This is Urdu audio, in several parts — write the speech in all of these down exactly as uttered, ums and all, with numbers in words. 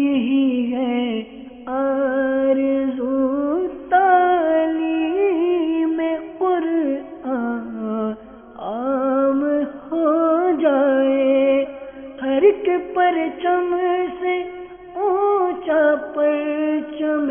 यही ہے آرزو تعلیم قرآن عام ہو جائے، ہر ایک پرچم سے اونچا پرچم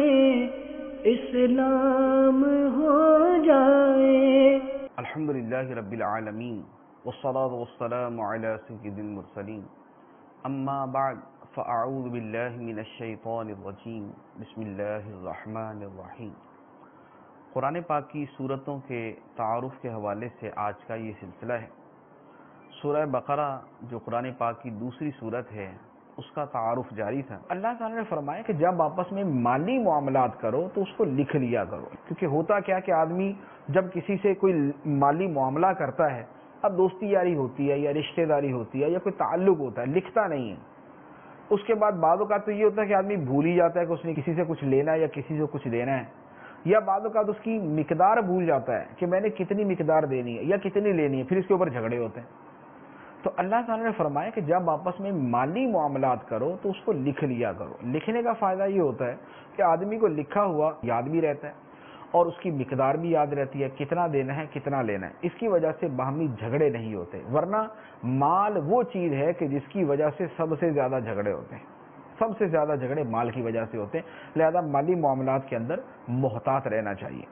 اسلام ہو جائے۔ الحمدللہ رب العالمین والصلاة والسلام علی سید المرسلین، اما بعد فاعوذ باللہ من الشیطان الرجیم، بسم اللہ الرحمن الرحیم۔ قرآن پاک کی سورتوں کے تعارف کے حوالے سے آج کا یہ سلسلہ ہے۔ سورہ بقرہ جو قرآن پاک کی دوسری سورت ہے، اس کا تعارف جاری تھا۔ اللہ تعالیٰ نے فرمایا کہ جب آپس میں مالی معاملات کرو تو اس کو لکھ لیا کرو، کیونکہ ہوتا کیا کہ آدمی جب کسی سے کوئی مالی معاملہ کرتا ہے، اب دوستی یاری ہوتی ہے یا رشتہ داری ہوتی ہے یا کوئی تعلق ہوتا ہے، لکھتا نہیں ہے۔ اس کے بعد بعض اوقات تو یہ ہوتا ہے کہ آدمی بھول ہی جاتا ہے کہ اس نے کسی سے کچھ لینا ہے یا کسی سے کچھ دینا ہے، یا بعض اوقات اس کی مقدار بھول جاتا ہے کہ میں نے کتنی مقدار دینی ہے یا کتنی لینی ہے، پھر اس کے اوپر جھگڑے ہوتے ہیں۔ تو اللہ تعالیٰ نے فرمایا کہ جب آپس میں مالی معاملات کرو تو اس کو لکھ لیا کرو۔ لکھنے کا فائدہ یہ ہوتا ہے کہ آدمی کو لکھا ہوا یاد بھی رہتا ہے اور اس کی مقدار بھی یاد رہتی ہے، کتنا دینا ہے کتنا لینا ہے۔ اس کی وجہ سے باہمی جھگڑے نہیں ہوتے، ورنہ مال وہ چیز ہے کہ جس کی وجہ سے سب سے زیادہ جھگڑے ہوتے ہیں، سب سے زیادہ جھگڑے مال کی وجہ سے ہوتے ہیں، لہذا مالی معاملات کے اندر محتاط رہنا چاہیے۔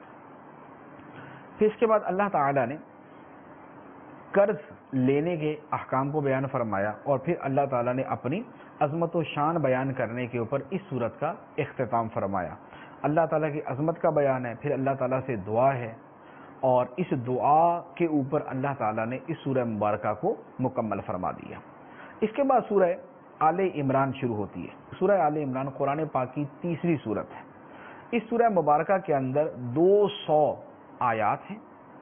پھر اس کے بعد اللہ تعالیٰ نے قرض لینے کے احکام کو بیان فرمایا، اور پھر اللہ تعالیٰ نے اپنی عظمت و شان بیان کرنے کے اوپر اس صورت کا اختتام فرمایا۔ اللہ تعالیٰ کی عظمت کا بیان ہے، پھر اللہ تعالیٰ سے دعا ہے، اور اس دعا کے اوپر اللہ تعالیٰ نے اس سورہ مبارکہ کو مکمل فرما دیا۔ اس کے بعد سورہ آل عمران شروع ہوتی ہے۔ سورہ آل عمران قرآن پاک کی تیسری سورت ہے۔ اس سورہ مبارکہ کے اندر دو سو آیات ہیں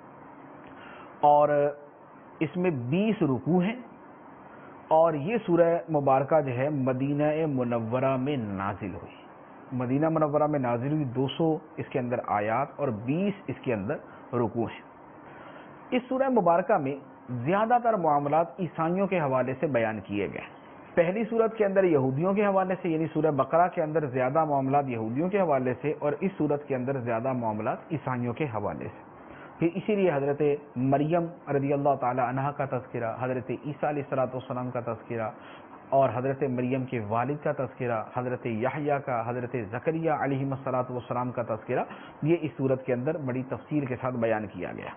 اور اس میں بیس رکوع ہیں، اور یہ سورہ مبارکہ جو ہے مدینہ منورہ میں نازل ہوئی۔ مدینہ منورہ میں نازل ہوئی، دو سو اس کے اندر آیات اور بیس اس کے اندر رکوع ہیں۔ اس سورہ مبارکہ میں زیادہ تر معاملات عیسائیوں کے حوالے سے بیان کیے گئے۔ پہلی سورت کے اندر یہودیوں کے حوالے سے، یعنی سورہ بقرہ کے اندر زیادہ معاملات یہودیوں کے حوالے سے، اور اس سورت کے اندر زیادہ معاملات عیسائیوں کے حوالے سے۔ پھر اسی لیے حضرت مریم رضی اللہ تعالی عنہا کا تذکرہ، حضرت عیسیٰ علیہ الصلوۃ والسلام کا تذکرہ، اور حضرت مریم کے والد کا تذکرہ، حضرت یحییٰ کا، حضرت زکریا علیہ الصلوۃ والسلام کا تذکرہ، یہ اس صورت کے اندر بڑی تفصیل کے ساتھ بیان کیا گیا۔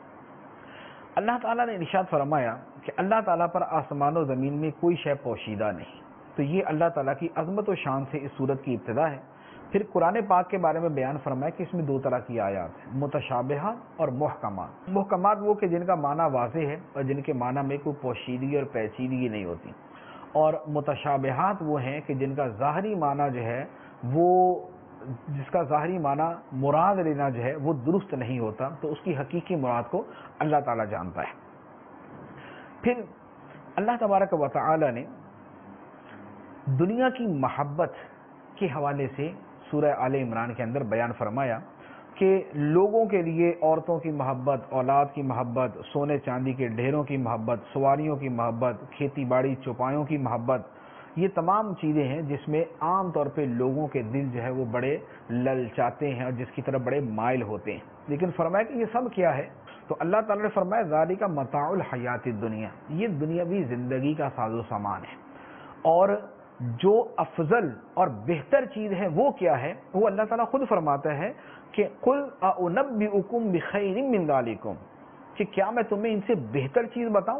اللہ تعالیٰ نے ارشاد فرمایا کہ اللہ تعالیٰ پر آسمان و زمین میں کوئی شے پوشیدہ نہیں۔ تو یہ اللہ تعالیٰ کی عظمت و شان سے اس صورت کی ابتدا ہے۔ پھر قرآن پاک کے بارے میں بیان فرمایا کہ اس میں دو طرح کی آیات ہیں، متشابہات اور محکمات۔ محکمات وہ کہ جن کا معنی واضح ہے اور جن کے معنی میں کوئی پوشیدگی اور پیچیدگی نہیں ہوتی، اور متشابہات وہ ہیں کہ جن کا ظاہری معنی جو ہے وہ جس کا ظاہری معنی مراد لینا جو ہے وہ درست نہیں ہوتا، تو اس کی حقیقی مراد کو اللہ تعالیٰ جانتا ہے۔ پھر اللہ تبارک و تعالی نے دنیا کی محبت کے حوالے سے سورہ آل عمران کے اندر بیان فرمایا کہ لوگوں کے لیے عورتوں کی محبت، اولاد کی محبت، سونے چاندی کے ڈھیروں کی محبت، سواریوں کی محبت، کھیتی باڑی چوپایوں کی محبت، یہ تمام چیزیں ہیں جس میں عام طور پہ لوگوں کے دل جو ہے وہ بڑے للچاتے ہیں اور جس کی طرف بڑے مائل ہوتے ہیں۔ لیکن فرمایا کہ یہ سب کیا ہے؟ تو اللہ تعالیٰ نے فرمایا ذالک متاع الحیات الدنیا، یہ دنیاوی زندگی کا ساز و سامان ہے، اور جو افضل اور بہتر چیز ہے وہ کیا ہے؟ وہ اللہ تعالیٰ خود فرماتا ہے کہ قل اعنبئکم بخیر من ذالکم، کہ کیا میں تمہیں ان سے بہتر چیز بتاؤں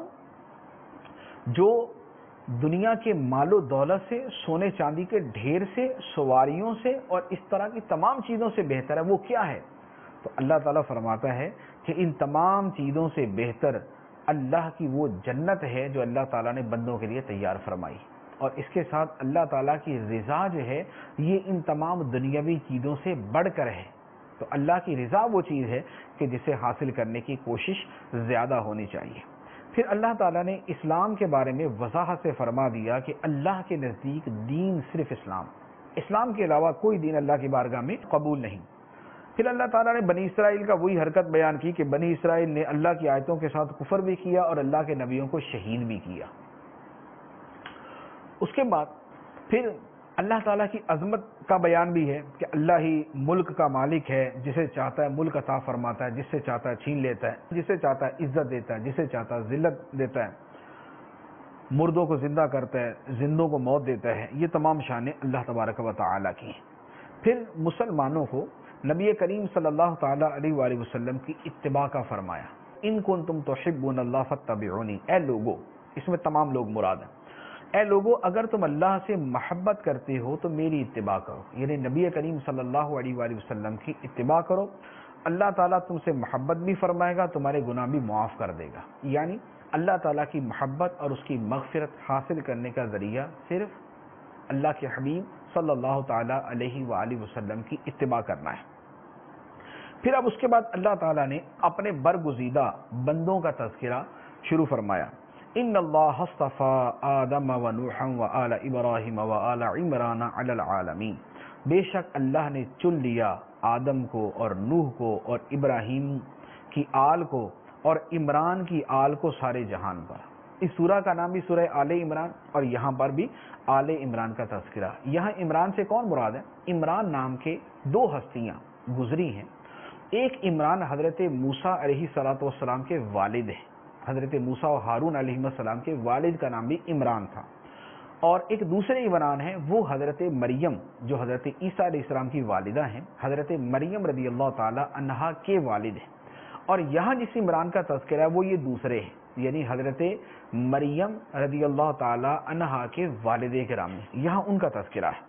جو دنیا کے مال و دولت سے، سونے چاندی کے ڈھیر سے، سواریوں سے اور اس طرح کی تمام چیزوں سے بہتر ہے؟ وہ کیا ہے؟ تو اللہ تعالیٰ فرماتا ہے کہ ان تمام چیزوں سے بہتر اللہ کی وہ جنت ہے جو اللہ تعالیٰ نے بندوں کے لیے تیار فرمائی، اور اس کے ساتھ اللہ تعالیٰ کی رضا جو ہے یہ ان تمام دنیاوی چیزوں سے بڑھ کر ہے۔ تو اللہ کی رضا وہ چیز ہے کہ جسے حاصل کرنے کی کوشش زیادہ ہونی چاہیے۔ پھر اللہ تعالیٰ نے اسلام کے بارے میں وضاحت سے فرما دیا کہ اللہ کے نزدیک دین صرف اسلام، اسلام کے علاوہ کوئی دین اللہ کی بارگاہ میں قبول نہیں۔ پھر اللہ تعالیٰ نے بنی اسرائیل کا وہی حرکت بیان کی کہ بنی اسرائیل نے اللہ کی آیتوں کے ساتھ کفر بھی کیا اور اللہ کے نبیوں کو شہید بھی کیا۔ اس کے بعد پھر اللہ تعالیٰ کی عظمت کا بیان بھی ہے کہ اللہ ہی ملک کا مالک ہے، جسے چاہتا ہے ملک عطا فرماتا ہے، جس سے چاہتا ہے چھین لیتا ہے، جسے چاہتا ہے عزت دیتا ہے، جسے چاہتا ہے ذلت دیتا ہے، مردوں کو زندہ کرتا ہے، زندوں کو موت دیتا ہے۔ یہ تمام شانیں اللہ تبارک و تعالیٰ کی ہیں۔ پھر مسلمانوں کو نبی کریم صلی اللہ تعالیٰ علیہ وآلہ وسلم کی اتباع کا فرمایا، ان کنتم تحبون اللہ فاتبعونی، اے لوگو، اس میں تمام لوگ مراد ہیں، اے لوگو اگر تم اللہ سے محبت کرتے ہو تو میری اتباع کرو، یعنی نبی کریم صلی اللہ علیہ وآلہ وسلم کی اتباع کرو، اللہ تعالیٰ تم سے محبت بھی فرمائے گا، تمہارے گناہ بھی معاف کر دے گا۔ یعنی اللہ تعالیٰ کی محبت اور اس کی مغفرت حاصل کرنے کا ذریعہ صرف اللہ کے حبیب صلی اللہ تعالیٰ علیہ وآلہ وسلم کی اتباع کرنا ہے۔ پھر اب اس کے بعد اللہ تعالیٰ نے اپنے برگزیدہ بندوں کا تذکرہ شروع فرمایا، ان اللہ اصطفى آدم و نوحا و آل ابراہیم و آل عمران علی العالمین، بے شک اللہ نے چن لیا آدم کو اور نوح کو اور ابراہیم کی آل کو اور عمران کی آل کو سارے جہان پر۔ اس سورہ کا نام بھی سورہ آل عمران، اور یہاں پر بھی آل عمران کا تذکرہ۔ یہاں عمران سے کون مراد ہے؟ عمران نام کے دو ہستیاں گزری ہیں، ایک عمران حضرت موسیٰ علیہ السلام کے والد ہیں، حضرت موسیٰ و ہارون علیہ السلام کے والد کا نام بھی عمران تھا، اور ایک دوسرے عمران ہیں وہ حضرت مریم جو حضرت عیسیٰ علیہ السلام کی والدہ ہیں، حضرت مریم رضی اللہ تعالی عنہا کے والد ہیں۔ اور یہاں جس عمران کا تذکرہ ہے وہ یہ دوسرے ہیں، یعنی حضرت مریم رضی اللہ تعالی عنہا کے والد کرام ہیں، یہاں ان کا تذکرہ ہے۔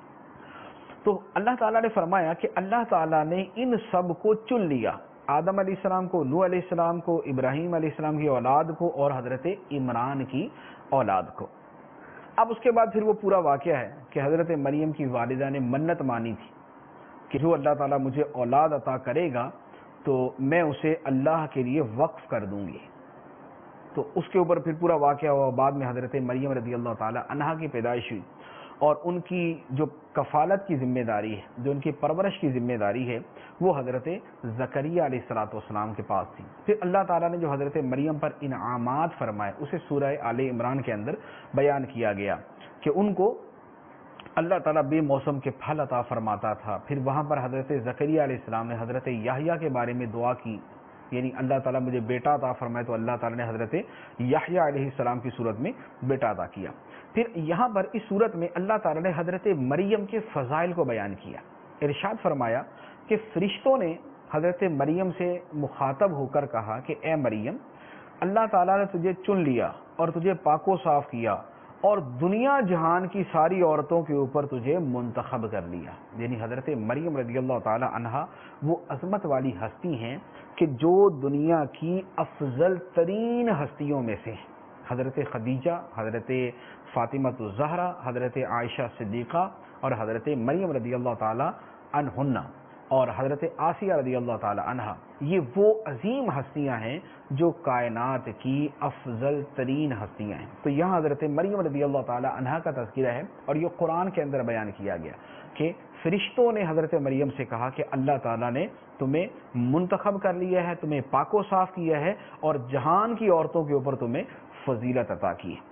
تو اللہ تعالیٰ نے فرمایا کہ اللہ تعالیٰ نے ان سب کو چن لیا، آدم علیہ السلام کو، نوح علیہ السلام کو، ابراہیم علیہ السلام کی اولاد کو اور حضرت عمران کی اولاد کو۔ اب اس کے بعد پھر وہ پورا واقعہ ہے کہ حضرت مریم کی والدہ نے منت مانی تھی کہ جو اللہ تعالیٰ مجھے اولاد عطا کرے گا تو میں اسے اللہ کے لیے وقف کر دوں گی، تو اس کے اوپر پھر پورا واقعہ ہوا۔ بعد میں حضرت مریم رضی اللہ تعالی عنہا کی پیدائش ہوئی، اور ان کی جو کفالت کی ذمہ داری ہے، جو ان کی پرورش کی ذمہ داری ہے، وہ حضرت زکریا علیہ الصلوۃ والسلام کے پاس تھی۔ پھر اللہ تعالیٰ نے جو حضرت مریم پر انعامات فرمائے اسے سورہ آل عمران کے اندر بیان کیا گیا کہ ان کو اللہ تعالیٰ بے موسم کے پھل عطا فرماتا تھا۔ پھر وہاں پر حضرت زکریا علیہ السلام نے حضرت یحییٰ کے بارے میں دعا کی، یعنی اللہ تعالیٰ مجھے بیٹا عطا فرمائے، تو اللہ تعالیٰ نے حضرت یحییٰ علیہ السلام کی صورت میں بیٹا عطا کیا۔ پھر یہاں پر اس صورت میں اللہ تعالیٰ نے حضرت مریم کے فضائل کو بیان کیا، ارشاد فرمایا کہ فرشتوں نے حضرت مریم سے مخاطب ہو کر کہا کہ اے مریم، اللہ تعالیٰ نے تجھے چن لیا اور تجھے پاک و صاف کیا اور دنیا جہان کی ساری عورتوں کے اوپر تجھے منتخب کر لیا۔ یعنی حضرت مریم رضی اللہ تعالی عنہا وہ عظمت والی ہستی ہیں کہ جو دنیا کی افضل ترین ہستیوں میں سے ہیں۔ حضرت خدیجہ، حضرت فاطمہ الزہرا، حضرت عائشہ صدیقہ اور حضرت مریم رضی اللہ تعالی عنہن اور حضرت آسیہ رضی اللہ تعالی عنہا، یہ وہ عظیم ہستیاں ہیں جو کائنات کی افضل ترین ہستیاں ہیں۔ تو یہاں حضرت مریم رضی اللہ تعالی عنہا کا تذکرہ ہے، اور یہ قرآن کے اندر بیان کیا گیا کہ فرشتوں نے حضرت مریم سے کہا کہ اللہ تعالیٰ نے تمہیں منتخب کر لیا ہے، تمہیں پاک و صاف کیا ہے اور جہان کی عورتوں کے اوپر تمہیں فضیلت عطا کی ہے۔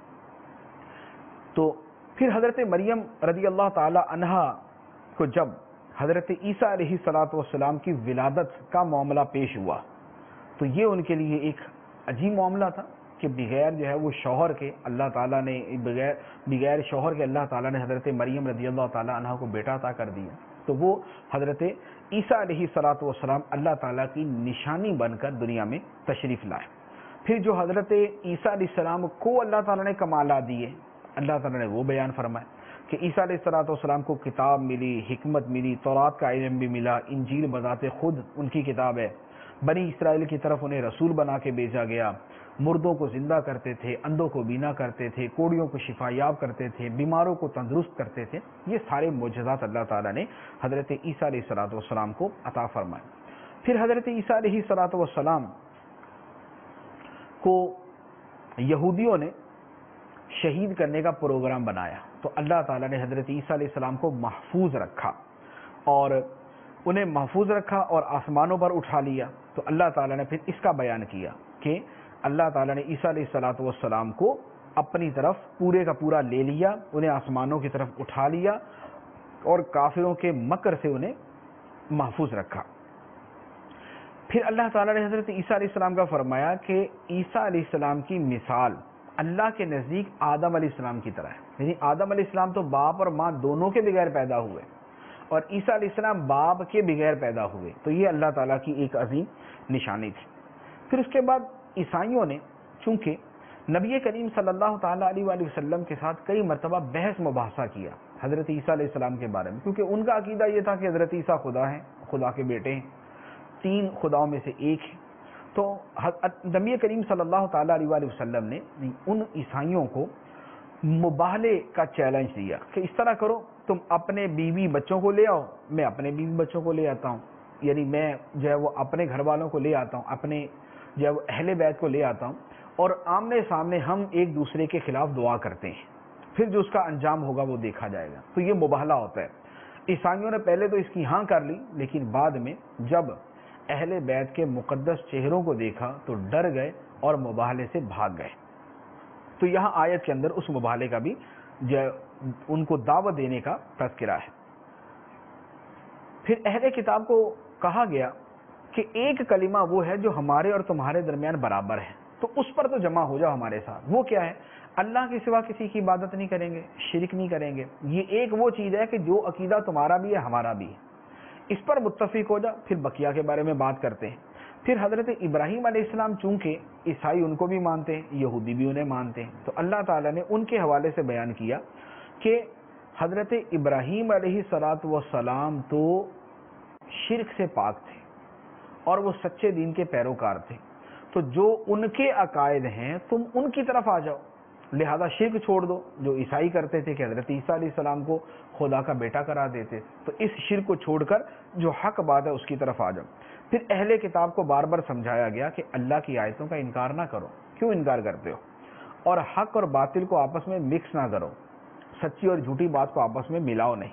تو پھر حضرت مریم رضی اللہ تعالی عنہا کو جب حضرت عیسیٰ علیہ الصلوۃ والسلام کی ولادت کا معاملہ پیش ہوا تو یہ ان کے لیے ایک عجیب معاملہ تھا کہ بغیر جو ہے وہ شوہر کے اللہ تعالیٰ نے بغیر بغیر شوہر کے اللہ تعالیٰ نے حضرت مریم رضی اللہ تعالیٰ عنہ کو بیٹا عطا کر دیا۔ تو وہ حضرت عیسیٰ علیہ الصلوۃ والسلام اللہ تعالیٰ کی نشانی بن کر دنیا میں تشریف لائے۔ پھر جو حضرت عیسیٰ علیہ السلام کو اللہ تعالیٰ نے کمالات دیے، اللہ تعالیٰ نے وہ بیان فرمائے کہ عیسیٰ علیہ الصلوۃ والسلام کو کتاب ملی، حکمت ملی، تورات کا علم بھی ملا، انجیل بذات خود ان کی کتاب ہے، بنی اسرائیل کی طرف انہیں رسول بنا کے بھیجا گیا، مردوں کو زندہ کرتے تھے، اندھوں کو بینا کرتے تھے، کوڑیوں کو شفا یاب کرتے تھے، بیماروں کو تندرست کرتے تھے۔ یہ سارے معجزات اللہ تعالیٰ نے حضرت عیسیٰ علیہ الصلوۃ والسلام کو عطا فرمائے۔ پھر حضرت عیسیٰ علیہ الصلوۃ والسلام کو یہودیوں نے شہید کرنے کا پروگرام بنایا، تو اللہ تعالیٰ نے حضرت عیسیٰ علیہ السلام کو محفوظ رکھا اور انہیں محفوظ رکھا اور آسمانوں پر اٹھا لیا۔ تو اللہ تعالیٰ نے پھر اس کا بیان کیا کہ اللہ تعالیٰ نے عیسیٰ علیہ الصلوۃ والسلام کو اپنی طرف پورے کا پورا لے لیا، انہیں آسمانوں کی طرف اٹھا لیا اور کافروں کے مکر سے انہیں محفوظ رکھا۔ پھر اللہ تعالیٰ نے حضرت عیسیٰ علیہ السلام کا فرمایا کہ عیسیٰ علیہ السلام کی مثال اللہ کے نزدیک آدم علیہ السلام کی طرح ہے، یعنی آدم علیہ السلام تو باپ اور ماں دونوں کے بغیر پیدا ہوئے اور عیسیٰ علیہ السلام باپ کے بغیر پیدا ہوئے، تو یہ اللہ تعالیٰ کی ایک عظیم نشانی تھی۔ پھر اس کے بعد عیسائیوں نے چونکہ نبی کریم صلی اللہ تعالیٰ علیہ وآلہ وسلم کے ساتھ کئی مرتبہ بحث مباحثہ کیا حضرت عیسیٰ علیہ السلام کے بارے میں، کیونکہ ان کا عقیدہ یہ تھا کہ حضرت عیسیٰ خدا ہیں، خدا کے بیٹے ہیں، تین خداؤں میں سے ایک ہے۔ تو نبی کریم صلی اللہ تعالیٰ علیہ وآلہ وسلم نے ان عیسائیوں کو مباہلے کا چیلنج دیا کہ اس طرح کرو، تم اپنے بیوی بچوں کو لے آؤ، میں اپنے بیوی بچوں کو لے آتا ہوں، یعنی میں جو ہے وہ اپنے گھر والوں کو لے آتا ہوں، اپنے جو ہے وہ اہل بیت کو لے آتا ہوں، اور آمنے سامنے ہم ایک دوسرے کے خلاف دعا کرتے ہیں، پھر جو اس کا انجام ہوگا وہ دیکھا جائے گا۔ تو یہ مباہلہ ہوتا ہے۔ عیسائیوں نے پہلے تو اس کی ہاں کر لی، لیکن بعد میں جب اہل بیت کے مقدس چہروں کو دیکھا تو ڈر گئے اور مباہلے سے بھاگ گئے۔ تو یہاں آیت کے اندر اس مباہلے کا بھی جو ان کو دعوت دینے کا تذکرہ ہے۔ پھر اہل کتاب کو کہا گیا کہ ایک کلمہ وہ ہے جو ہمارے اور تمہارے درمیان برابر ہے، تو اس پر تو جمع ہو جاؤ ہمارے ساتھ۔ وہ کیا ہے؟ اللہ کے سوا کسی کی عبادت نہیں کریں گے، شرک نہیں کریں گے۔ یہ ایک وہ چیز ہے کہ جو عقیدہ تمہارا بھی ہے ہمارا بھی ہے، اس پر متفق ہو جاؤ۔ پھر بقیہ کے بارے میں بات کرتے ہیں۔ پھر حضرت ابراہیم علیہ السلام چونکہ عیسائی ان کو بھی مانتے ہیں، یہودی بھی انہیں مانتے ہیں، تو اللہ تعالیٰ نے ان کے حوالے سے بیان کیا کہ حضرت ابراہیم علیہ الصلاۃ والسلام تو شرک سے پاک تھے اور وہ سچے دین کے پیروکار تھے، تو جو ان کے عقائد ہیں تم ان کی طرف آ جاؤ، لہذا شرک چھوڑ دو جو عیسائی کرتے تھے کہ حضرت عیسیٰ علیہ السلام کو خدا کا بیٹا کرا دیتے، تو اس شرک کو چھوڑ کر جو حق بات ہے اس کی طرف آ جاؤ۔ پھر اہل کتاب کو بار بار سمجھایا گیا کہ اللہ کی آیتوں کا انکار نہ کرو، کیوں انکار کرتے ہو، اور حق اور باطل کو آپس میں مکس نہ کرو، سچی اور جھوٹی بات کو آپس میں ملاؤ نہیں۔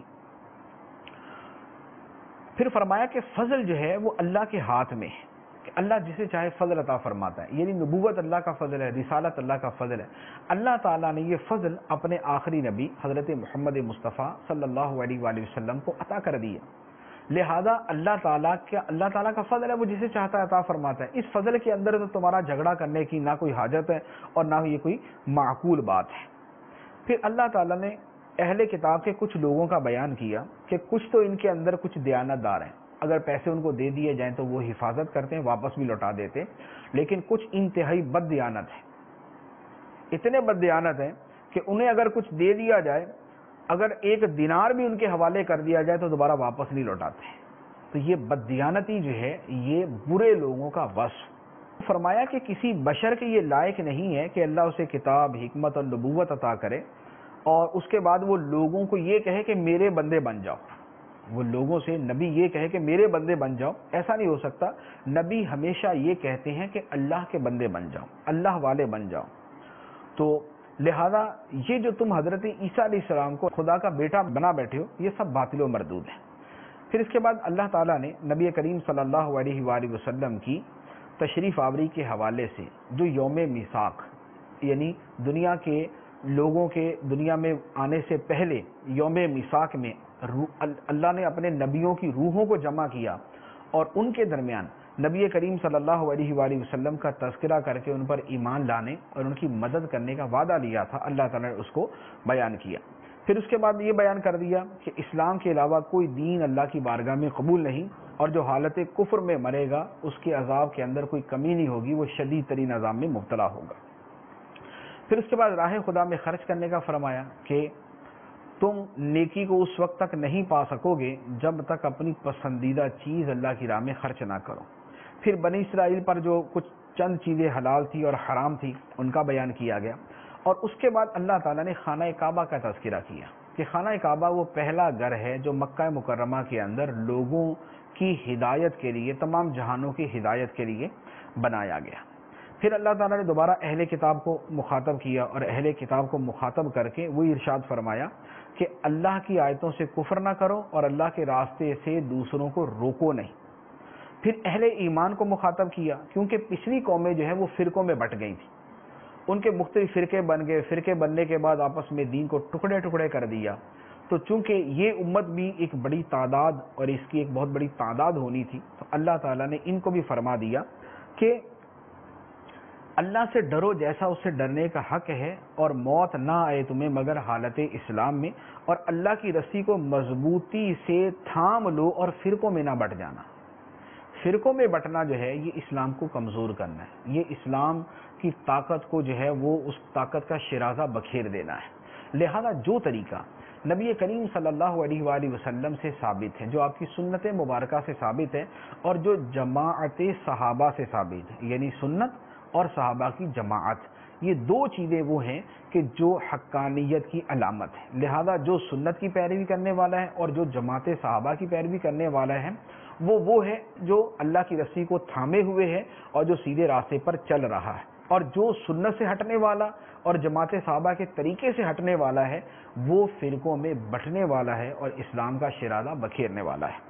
پھر فرمایا کہ فضل جو ہے وہ اللہ کے ہاتھ میں ہے، کہ اللہ جسے چاہے فضل عطا فرماتا ہے، یعنی نبوت اللہ کا فضل ہے، رسالت اللہ کا فضل ہے۔ اللہ تعالیٰ نے یہ فضل اپنے آخری نبی حضرت محمد مصطفیٰ صلی اللہ علیہ وآلہ وسلم کو عطا کر دی ہے، لہذا اللہ تعالیٰ کا اللہ تعالیٰ کا فضل ہے، وہ جسے چاہتا ہے عطا فرماتا ہے۔ اس فضل کے اندر تو تمہارا جھگڑا کرنے کی نہ کوئی حاجت ہے اور نہ یہ کوئی معقول بات ہے۔ پھر اللہ تعالیٰ نے اہل کتاب کے کچھ لوگوں کا بیان کیا کہ کچھ تو ان کے اندر کچھ دیانت دار ہیں، اگر پیسے ان کو دے دیے جائیں تو وہ حفاظت کرتے ہیں، واپس بھی لوٹا دیتے، لیکن کچھ انتہائی بد دیانت ہیں، اتنے بد دیانت ہیں کہ انہیں اگر کچھ دے دیا جائے، اگر ایک دینار بھی ان کے حوالے کر دیا جائے تو دوبارہ واپس نہیں لوٹاتے۔ تو یہ بد دیانتی جو ہے یہ برے لوگوں کا وصف۔ فرمایا کہ کسی بشر کے یہ لائق نہیں ہے کہ اللہ اسے کتاب، حکمت اور نبوت عطا کرے اور اس کے بعد وہ لوگوں کو یہ کہے کہ میرے بندے بن جاؤ، وہ لوگوں سے نبی یہ کہے کہ میرے بندے بن جاؤ، ایسا نہیں ہو سکتا۔ نبی ہمیشہ یہ کہتے ہیں کہ اللہ کے بندے بن جاؤ، اللہ والے بن جاؤ۔ تو لہذا یہ جو تم حضرت عیسیٰ علیہ السلام کو خدا کا بیٹا بنا بیٹھے ہو، یہ سب باطل و مردود ہے۔ پھر اس کے بعد اللہ تعالیٰ نے نبی کریم صلی اللہ علیہ وآلہ وسلم کی تشریف آوری کے حوالے سے جو یوم میثاق، یعنی دنیا کے لوگوں کے دنیا میں آنے سے پہلے یوم میثاق میں اللہ نے اپنے نبیوں کی روحوں کو جمع کیا اور ان کے درمیان نبی کریم صلی اللہ علیہ وآلہ وسلم کا تذکرہ کر کے ان پر ایمان لانے اور ان کی مدد کرنے کا وعدہ لیا تھا، اللہ تعالیٰ نے اس کو بیان کیا۔ پھر اس کے بعد یہ بیان کر دیا کہ اسلام کے علاوہ کوئی دین اللہ کی بارگاہ میں قبول نہیں، اور جو حالت کفر میں مرے گا اس کے عذاب کے اندر کوئی کمی نہیں ہوگی، وہ شدید ترین عذاب میں مبتلا ہوگا۔ پھر اس کے بعد راہ خدا میں خرچ کرنے کا فرمایا کہ تم نیکی کو اس وقت تک نہیں پا سکو گے جب تک اپنی پسندیدہ چیز اللہ کی راہ میں خرچ نہ کرو۔ پھر بنی اسرائیل پر جو کچھ چند چیزیں حلال تھی اور حرام تھی ان کا بیان کیا گیا، اور اس کے بعد اللہ تعالیٰ نے خانہ کعبہ کا تذکرہ کیا کہ خانہ کعبہ وہ پہلا گھر ہے جو مکہ مکرمہ کے اندر لوگوں کی ہدایت کے لیے، تمام جہانوں کی ہدایت کے لیے بنایا گیا۔ پھر اللہ تعالیٰ نے دوبارہ اہل کتاب کو مخاطب کیا اور اہل کتاب کو مخاطب کر کے وہی ارشاد فرمایا کہ اللہ کی آیتوں سے کفر نہ کرو اور اللہ کے راستے سے دوسروں کو روکو نہیں۔ پھر اہل ایمان کو مخاطب کیا کیونکہ پچھلی قومیں جو ہیں وہ فرقوں میں بٹ گئی تھیں، ان کے مختلف فرقے بن گئے، فرقے بننے کے بعد آپس میں دین کو ٹکڑے ٹکڑے کر دیا. تو چونکہ یہ امت بھی ایک بڑی تعداد اور اس کی ایک بہت بڑی تعداد ہونی تھی، تو اللہ تعالیٰ نے ان کو بھی فرما دیا کہ اللہ سے ڈرو جیسا اس سے ڈرنے کا حق ہے، اور موت نہ آئے تمہیں مگر حالت اسلام میں، اور اللہ کی رسی کو مضبوطی سے تھام لو اور فرقوں میں نہ بٹ جانا. فرقوں میں بٹنا جو ہے یہ اسلام کو کمزور کرنا ہے، یہ اسلام کی طاقت کو جو ہے وہ اس طاقت کا شرازہ بکھیر دینا ہے. لہذا جو طریقہ نبی کریم صلی اللہ علیہ وآلہ وسلم سے ثابت ہے، جو آپ کی سنت مبارکہ سے ثابت ہے، اور جو جماعت صحابہ سے ثابت ہے، یعنی سنت اور صحابہ کی جماعت، یہ دو چیزیں وہ ہیں کہ جو حقانیت کی علامت ہے. لہذا جو سنت کی پیروی کرنے والا ہے اور جو جماعت صحابہ کی پیروی کرنے والا ہے وہ وہ ہے جو اللہ کی رسی کو تھامے ہوئے ہے اور جو سیدھے راستے پر چل رہا ہے. اور جو سنت سے ہٹنے والا اور جماعت صحابہ کے طریقے سے ہٹنے والا ہے وہ فرقوں میں بٹنے والا ہے اور اسلام کا شرازہ بکھیرنے والا ہے.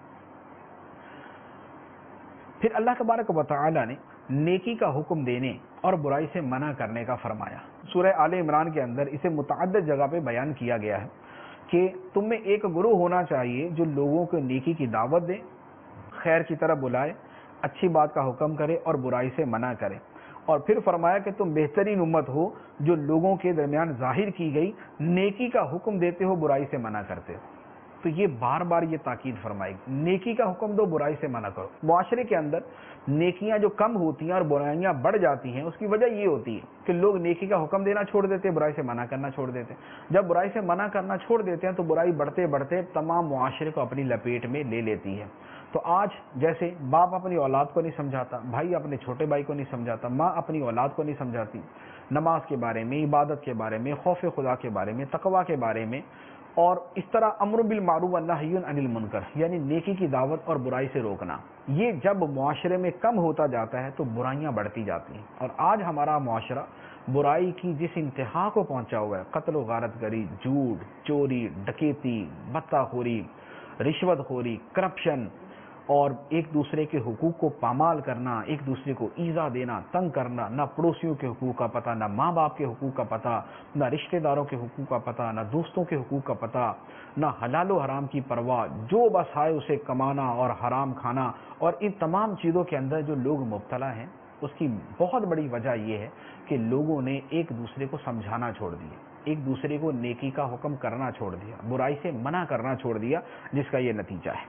پھر اللہ تبارک و تعالی نے نیکی کا حکم دینے اور برائی سے منع کرنے کا فرمایا. سورہ آل عمران کے اندر اسے متعدد جگہ پہ بیان کیا گیا ہے کہ تم میں ایک گروہ ہونا چاہیے جو لوگوں کو نیکی کی دعوت دے، خیر کی طرف بلائے، اچھی بات کا حکم کرے اور برائی سے منع کرے. اور پھر فرمایا کہ تم بہترین امت ہو جو لوگوں کے درمیان ظاہر کی گئی نیکی کا حکم دیتے ہو، برائی سے منع کرتے ہو. تو یہ بار بار یہ تاکید فرمائی، نیکی کا حکم دو، برائی سے منع کرو. معاشرے کے اندر نیکیاں جو کم ہوتی ہیں اور برائیاں بڑھ جاتی ہیں، اس کی وجہ یہ ہوتی ہے کہ لوگ نیکی کا حکم دینا چھوڑ دیتے ہیں، برائی سے منع کرنا چھوڑ دیتے ہیں. جب برائی سے منع کرنا چھوڑ دیتے ہیں تو برائی بڑھتے بڑھتے تمام معاشرے کو اپنی لپیٹ میں لے لیتی ہے. تو آج جیسے باپ اپنی اولاد کو نہیں سمجھاتا، بھائی اپنے چھوٹے بھائی کو نہیں سمجھاتا، ماں اپنی اولاد کو نہیں سمجھاتی نماز کے بارے میں، عبادت کے بارے میں، خوف خدا کے بارے میں، تقوی کے بارے میں، اور اس طرح امر بالمعروف ونہی عن المنکر یعنی نیکی کی دعوت اور برائی سے روکنا، یہ جب معاشرے میں کم ہوتا جاتا ہے تو برائیاں بڑھتی جاتی ہیں. اور آج ہمارا معاشرہ برائی کی جس انتہا کو پہنچا ہوا ہے، قتل و غارت گری، جھوٹ، چوری، ڈکیتی، بتہ خوری، رشوت خوری، کرپشن، اور ایک دوسرے کے حقوق کو پامال کرنا، ایک دوسرے کو ایذا دینا، تنگ کرنا، نہ پڑوسیوں کے حقوق کا پتہ، نہ ماں باپ کے حقوق کا پتہ، نہ رشتہ داروں کے حقوق کا پتہ، نہ دوستوں کے حقوق کا پتہ، نہ حلال و حرام کی پرواہ، جو بس آئے اسے کمانا اور حرام کھانا. اور ان تمام چیزوں کے اندر جو لوگ مبتلا ہیں اس کی بہت بڑی وجہ یہ ہے کہ لوگوں نے ایک دوسرے کو سمجھانا چھوڑ دیا، ایک دوسرے کو نیکی کا حکم کرنا چھوڑ دیا، برائی سے منع کرنا چھوڑ دیا، جس کا یہ نتیجہ ہے.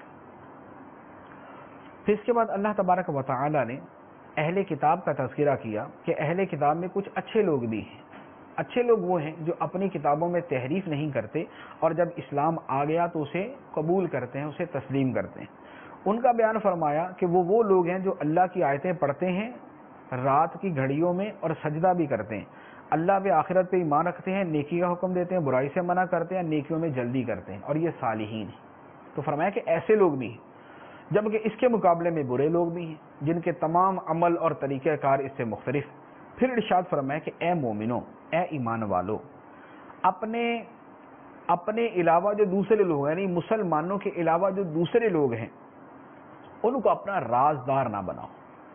پھر اس کے بعد اللہ تبارک و تعالی نے اہل کتاب کا تذکرہ کیا کہ اہل کتاب میں کچھ اچھے لوگ بھی ہیں. اچھے لوگ وہ ہیں جو اپنی کتابوں میں تحریف نہیں کرتے اور جب اسلام آ گیا تو اسے قبول کرتے ہیں، اسے تسلیم کرتے ہیں. ان کا بیان فرمایا کہ وہ وہ لوگ ہیں جو اللہ کی آیتیں پڑھتے ہیں رات کی گھڑیوں میں اور سجدہ بھی کرتے ہیں، اللہ پہ آخرت پہ ایمان رکھتے ہیں، نیکی کا حکم دیتے ہیں، برائی سے منع کرتے ہیں، نیکیوں میں جلدی کرتے ہیں، اور یہ صالحین ہیں. تو فرمایا کہ ایسے لوگ بھی ہیں. جبکہ اس کے مقابلے میں برے لوگ بھی ہیں جن کے تمام عمل اور طریقہ کار اس سے مختلف. پھر ارشاد فرمایا کہ اے مومنو، اے ایمان والو، اپنے اپنے علاوہ جو دوسرے لوگ ہیں، یعنی مسلمانوں کے علاوہ جو دوسرے لوگ ہیں ان کو اپنا رازدار نہ بناؤ.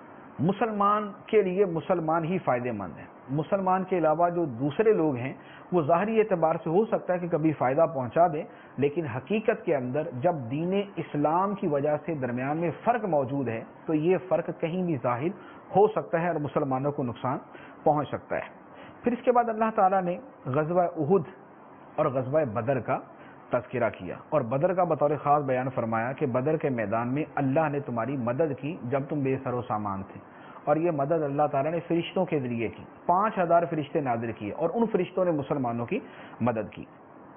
مسلمان کے لیے مسلمان ہی فائدہ مند ہیں. مسلمان کے علاوہ جو دوسرے لوگ ہیں وہ ظاہری اعتبار سے ہو سکتا ہے کہ کبھی فائدہ پہنچا دیں، لیکن حقیقت کے اندر جب دین اسلام کی وجہ سے درمیان میں فرق موجود ہے تو یہ فرق کہیں بھی ظاہر ہو سکتا ہے اور مسلمانوں کو نقصان پہنچ سکتا ہے. پھر اس کے بعد اللہ تعالیٰ نے غزوہ احد اور غزوہ بدر کا تذکرہ کیا اور بدر کا بطور خاص بیان فرمایا کہ بدر کے میدان میں اللہ نے تمہاری مدد کی جب تم بے سر و سامان تھے، اور یہ مدد اللہ تعالیٰ نے فرشتوں کے ذریعے کی. پانچ ہزار فرشتے نازل کیے اور ان فرشتوں نے مسلمانوں کی مدد کی.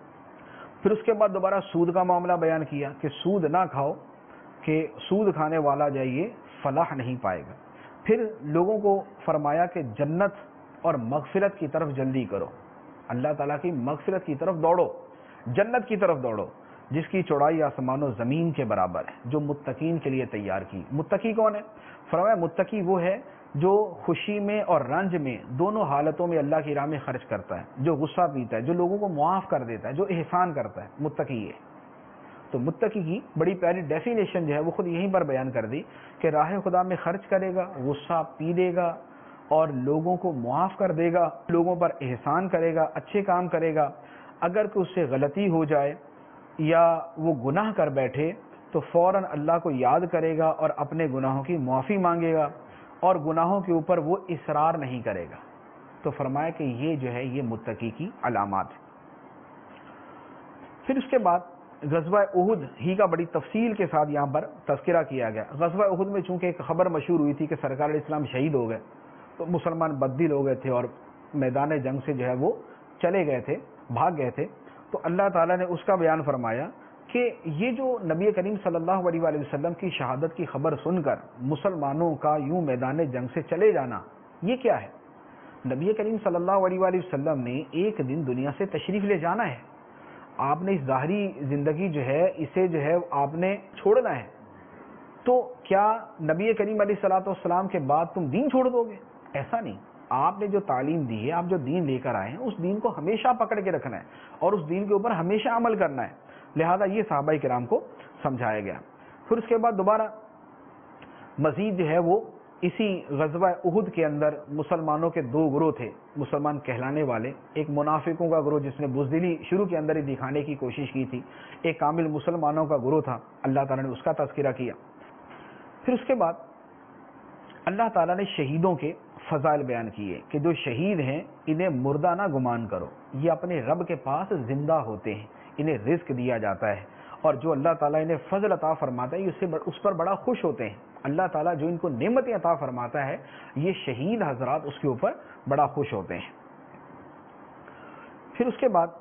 پھر اس کے بعد دوبارہ سود کا معاملہ بیان کیا کہ سود نہ کھاؤ، کہ سود کھانے والا جائیے فلاح نہیں پائے گا. پھر لوگوں کو فرمایا کہ جنت اور مغفرت کی طرف جلدی کرو، اللہ تعالیٰ کی مغفرت کی طرف دوڑو، جنت کی طرف دوڑو جس کی چوڑائی آسمان و زمین کے برابر ہے، جو متقین کے لیے تیار کی. متقی کون ہے؟ فرمایا متقی وہ ہے جو خوشی میں اور رنج میں دونوں حالتوں میں اللہ کی راہ میں خرچ کرتا ہے، جو غصہ پیتا ہے، جو لوگوں کو معاف کر دیتا ہے، جو احسان کرتا ہے، متقی ہے. تو متقی کی بڑی پیاری ڈیفینیشن جو ہے وہ خود یہیں پر بیان کر دی کہ راہ خدا میں خرچ کرے گا، غصہ پی لے گا اور لوگوں کو معاف کر دے گا، لوگوں پر احسان کرے گا، اچھے کام کرے گا۔ اگر کہ اس سے غلطی ہو جائے یا وہ گناہ کر بیٹھے تو فوراً اللہ کو یاد کرے گا اور اپنے گناہوں کی معافی مانگے گا اور گناہوں کے اوپر وہ اصرار نہیں کرے گا۔ تو فرمایا کہ یہ جو ہے یہ متقی کی علامات ہے۔ پھر اس کے بعد غزوہ احد ہی کا بڑی تفصیل کے ساتھ یہاں پر تذکرہ کیا گیا۔ غزوہ احد میں چونکہ ایک خبر مشہور ہوئی تھی کہ سرکار علیہ السلام شہید ہو گئے، تو مسلمان بددل ہو گئے تھے اور میدان جنگ سے جو ہے وہ چلے گئے تھے، بھاگ گئے تھے۔ تو اللہ تعالیٰ نے اس کا بیان فرمایا کہ یہ جو نبی کریم صلی اللہ علیہ وآلہ وسلم کی شہادت کی خبر سن کر مسلمانوں کا یوں میدان جنگ سے چلے جانا، یہ کیا ہے؟ نبی کریم صلی اللہ علیہ وآلہ وسلم نے ایک دن دنیا سے تشریف لے جانا ہے، آپ نے اس ظاہری زندگی جو ہے اسے جو ہے آپ نے چھوڑنا ہے، تو کیا نبی کریم علیہ الصلوۃ والسلام کے بعد تم دین چھوڑ دو گے؟ ایسا نہیں، آپ نے جو تعلیم دی ہے، آپ جو دین لے کر آئے ہیں، اس دین کو ہمیشہ پکڑ کے رکھنا ہے اور اس دین کے اوپر ہمیشہ عمل کرنا ہے۔ لہذا یہ صحابہ کرام کو سمجھایا گیا۔ پھر اس کے بعد دوبارہ مزید جو ہے وہ اسی غزوہ احد کے اندر مسلمانوں کے دو گروہ تھے، مسلمان کہلانے والے، ایک منافقوں کا گروہ جس نے بزدلی شروع کے اندر ہی دکھانے کی کوشش کی تھی، ایک کامل مسلمانوں کا گروہ تھا، اللہ تعالیٰ نے اس کا تذکرہ کیا۔ پھر اس کے بعد اللہ تعالیٰ نے شہیدوں کے فضائل بیان کیے کہ جو شہید ہیں انہیں مردہ نہ گمان کرو، یہ اپنے رب کے پاس زندہ ہوتے ہیں، انہیں رزق دیا جاتا ہے، اور جو اللہ تعالیٰ انہیں فضل عطا فرماتا ہے اس سے اس پر بڑا خوش ہوتے ہیں۔ اللہ تعالیٰ جو ان کو نعمتیں عطا فرماتا ہے یہ شہید حضرات اس کے اوپر بڑا خوش ہوتے ہیں۔ پھر اس کے بعد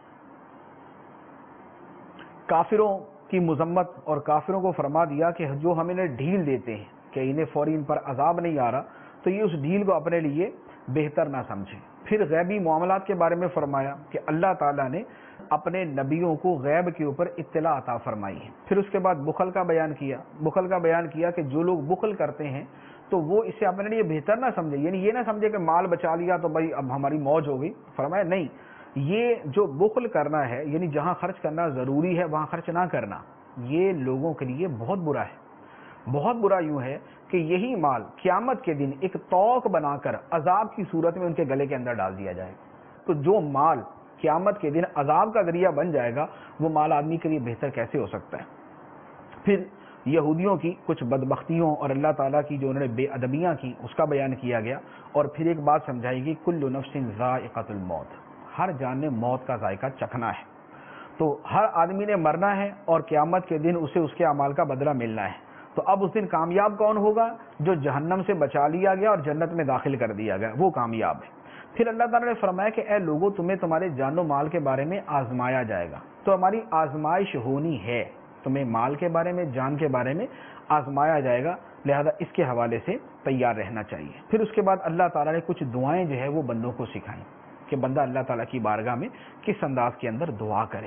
کافروں کی مذمت اور کافروں کو فرما دیا کہ جو ہم انہیں ڈھیل دیتے ہیں کہ انہیں فوری ان پر عذاب نہیں آ رہا تو یہ اس ڈھیل کو اپنے لیے بہتر نہ سمجھیں۔ پھر غیبی معاملات کے بارے میں فرمایا کہ اللہ تعالیٰ نے اپنے نبیوں کو غیب کے اوپر اطلاع عطا فرمائی ہے۔ پھر اس کے بعد بخل کا بیان کیا بخل کا بیان کیا کہ جو لوگ بخل کرتے ہیں تو وہ اسے اپنے لیے بہتر نہ سمجھے، یعنی یہ نہ سمجھے کہ مال بچا لیا تو بھائی اب ہماری موج ہو گئی۔ فرمایا نہیں، یہ جو بخل کرنا ہے یعنی جہاں خرچ کرنا ضروری ہے وہاں خرچ نہ کرنا، یہ لوگوں کے لیے بہت برا ہے۔ بہت برا یوں ہے کہ یہی مال قیامت کے دن ایک توق بنا کر عذاب کی صورت میں ان کے گلے کے اندر ڈال دیا جائے گا۔ تو جو مال قیامت کے دن عذاب کا ذریعہ بن جائے گا وہ مال آدمی کے لیے بہتر کیسے ہو سکتا ہے؟ پھر یہودیوں کی کچھ بدبختیوں اور اللہ تعالیٰ کی جو انہوں نے بے ادبیاں کی اس کا بیان کیا گیا، اور پھر ایک بات سمجھائی گی، کل نفس ذائقۃ الموت، ہر جان نے موت کا ذائقہ چکھنا ہے، تو ہر آدمی نے مرنا ہے اور قیامت کے دن اسے اس کے اعمال کا بدلہ ملنا ہے۔ تو اب اس دن کامیاب کون ہوگا؟ جو جہنم سے بچا لیا گیا اور جنت میں داخل کر دیا گیا، وہ کامیاب ہے۔ پھر اللہ تعالیٰ نے فرمایا کہ اے لوگوں تمہیں تمہارے جان و مال کے بارے میں آزمایا جائے گا، تو ہماری آزمائش ہونی ہے، تمہیں مال کے بارے میں جان کے بارے میں آزمایا جائے گا، لہذا اس کے حوالے سے تیار رہنا چاہیے۔ پھر اس کے بعد اللہ تعالیٰ نے کچھ دعائیں جو ہے وہ بندوں کو سکھائیں کہ بندہ اللہ تعالیٰ کی بارگاہ میں کس انداز کے اندر دعا کرے۔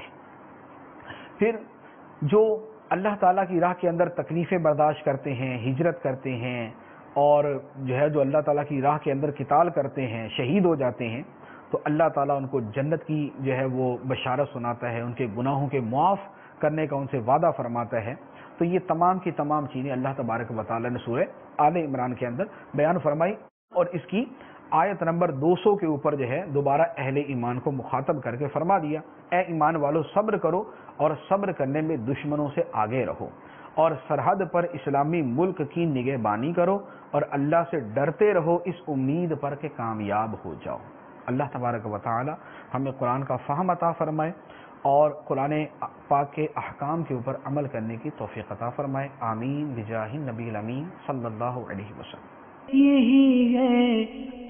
پھر جو اللہ تعالیٰ کی راہ کے اندر تکلیفیں برداشت کرتے ہیں، ہجرت کرتے ہیں اور جو ہے جو اللہ تعالیٰ کی راہ کے اندر قتال کرتے ہیں، شہید ہو جاتے ہیں، تو اللہ تعالیٰ ان کو جنت کی جو ہے وہ بشارت سناتا ہے، ان کے گناہوں کے معاف کرنے کا ان سے وعدہ فرماتا ہے۔ تو یہ تمام کی تمام چیزیں اللہ تبارک و تعالیٰ نے سورہ آل عمران کے اندر بیان فرمائی، اور اس کی آیت نمبر دو سو کے اوپر جو ہے دوبارہ اہل ایمان کو مخاطب کر کے فرما دیا، اے ایمان والو صبر کرو اور صبر کرنے میں دشمنوں سے آگے رہو، اور سرحد پر اسلامی ملک کی نگہبانی کرو، اور اللہ سے ڈرتے رہو اس امید پر کہ کامیاب ہو جاؤ۔ اللہ تبارک و تعالی ہمیں قرآن کا فہم عطا فرمائے اور قرآن پاک کے احکام کے اوپر عمل کرنے کی توفیق عطا فرمائے، آمین بجاہ النبی الامین صلی اللہ علیہ وسلم۔ یہی ہے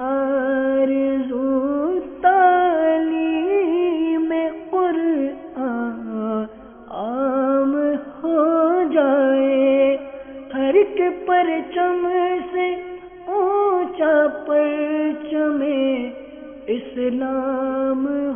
آرزو تعلیم قرآن عام ہو جائے، ہر ایک پرچم سے اونچا پرچم اسلام